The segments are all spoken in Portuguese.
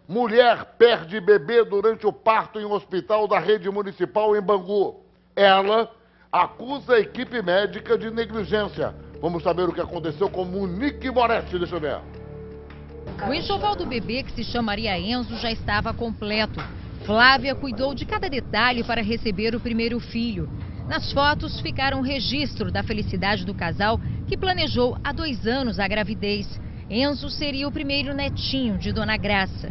Mulher perde bebê durante o parto em um hospital da rede municipal em Bangu. Ela acusa a equipe médica de negligência. Vamos saber o que aconteceu com Monique Moretti, deixa eu ver. O enxoval do bebê, que se chamaria Enzo, já estava completo. Flávia cuidou de cada detalhe para receber o primeiro filho. Nas fotos ficaram um registro da felicidade do casal, que planejou há 2 anos a gravidez. Enzo seria o primeiro netinho de Dona Graça.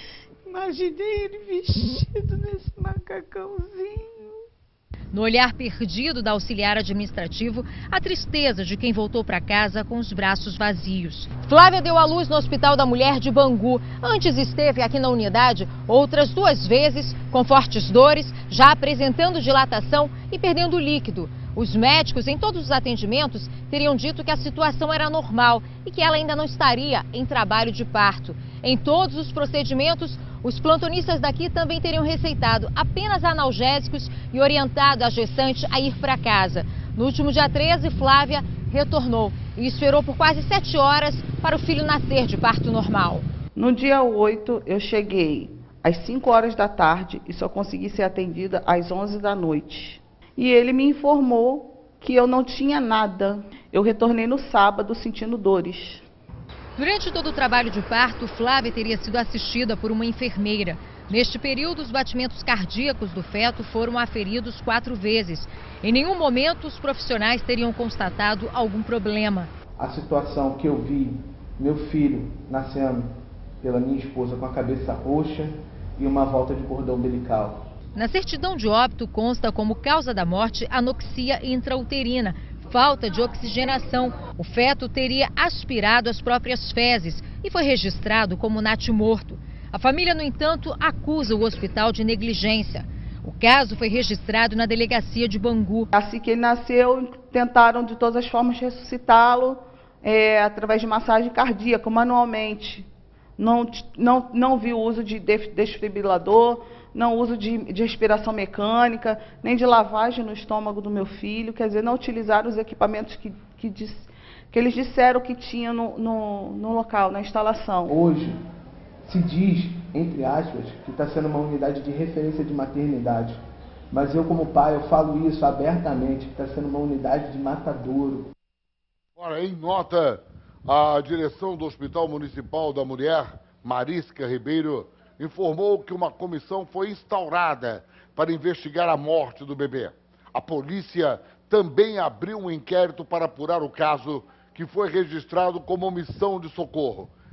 Imaginei ele vestido nesse macacãozinho. No olhar perdido da auxiliar administrativo, a tristeza de quem voltou para casa com os braços vazios. Flávia deu à luz no Hospital da Mulher de Bangu. Antes esteve aqui na unidade outras 2 vezes, com fortes dores, já apresentando dilatação e perdendo líquido. Os médicos, em todos os atendimentos, teriam dito que a situação era normal e que ela ainda não estaria em trabalho de parto. Em todos os procedimentos, os plantonistas daqui também teriam receitado apenas analgésicos e orientado a gestante a ir para casa. No último dia 13, Flávia retornou e esperou por quase 7 horas para o filho nascer de parto normal. No dia 8, eu cheguei às 5 horas da tarde e só consegui ser atendida às 11 da noite. E ele me informou que eu não tinha nada. Eu retornei no sábado sentindo dores. Durante todo o trabalho de parto, Flávia teria sido assistida por uma enfermeira. Neste período, os batimentos cardíacos do feto foram aferidos 4 vezes. Em nenhum momento, os profissionais teriam constatado algum problema. A situação que eu vi meu filho nascendo pela minha esposa com a cabeça roxa e uma volta de cordão umbilical. Na certidão de óbito consta como causa da morte anoxia intrauterina, falta de oxigenação. O feto teria aspirado as próprias fezes e foi registrado como natimorto. A família, no entanto, acusa o hospital de negligência. O caso foi registrado na delegacia de Bangu. Assim que ele nasceu, tentaram de todas as formas ressuscitá-lo através de massagem cardíaca, manualmente. Não vi o uso de desfibrilador, não uso de respiração mecânica, nem de lavagem no estômago do meu filho. Quer dizer, não utilizaram os equipamentos que eles disseram que tinha no local, na instalação. Hoje se diz, entre aspas, que está sendo uma unidade de referência de maternidade. Mas eu, como pai, eu falo isso abertamente, que está sendo uma unidade de matadouro. Ora, em nota, a direção do Hospital Municipal da Mulher, Marisca Ribeiro, informou que uma comissão foi instaurada para investigar a morte do bebê. A polícia também abriu um inquérito para apurar o caso, que foi registrado como omissão de socorro.